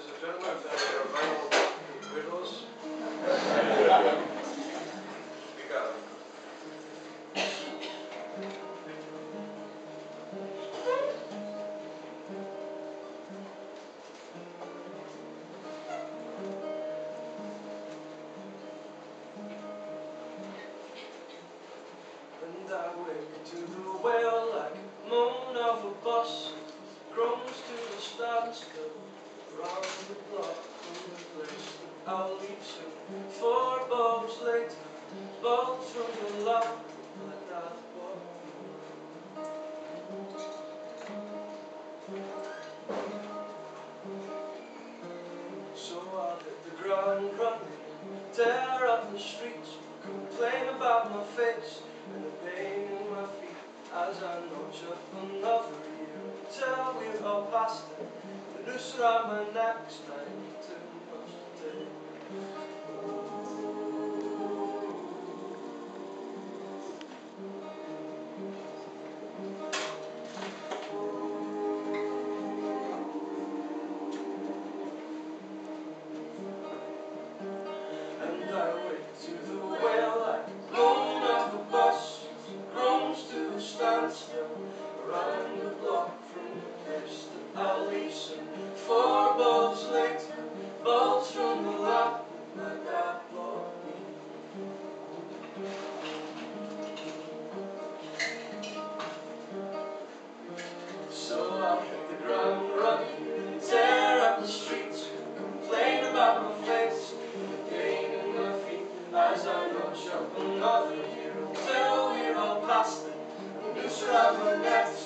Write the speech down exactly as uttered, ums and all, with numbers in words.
ladies and gentlemen, if any are vinyl widows. We got them. And I wake to the wail like moan of a bus, groans to the standstill, round the block from the place that I'll leave soon. Four bulbs late, bulbs from the lap, like that boy. So I'll hit the ground running, tear up the streets, complain about my face and the pain in my feet as I notch up another year until we're all past it. The noose around my neck's time too much to take. And I wake to the wail like moan of a bus, groans to a standstill, around the block from the place that I'll leave soon. Four bulbs late, bulbs from the lap, like that block me. So I'll hit the ground running, tear up the streets, complain about my face and the pain in my feet as I notch up another year until we're all past it. The noose around my neck.